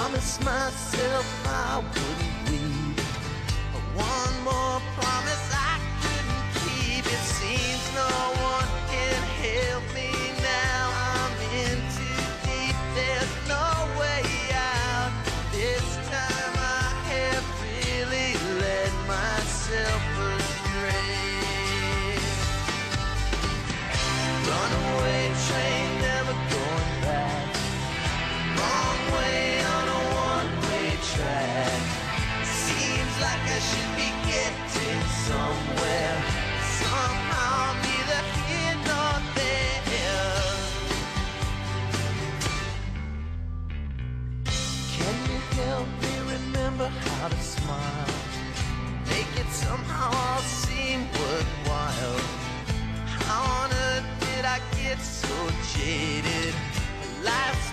promised myself I wouldn't leave. One more promise I couldn't keep. It seems no one can help me now. I'm in too deep, there's no way out. This time I have really led myself astray. Runaway train, never going back. Wrong way on a one-way track. Seems like I should be getting somewhere. Somehow I'm neither here nor there. Can you help me remember how to smile? Make it somehow all seem worthwhile. How on earth did I get so jaded? Life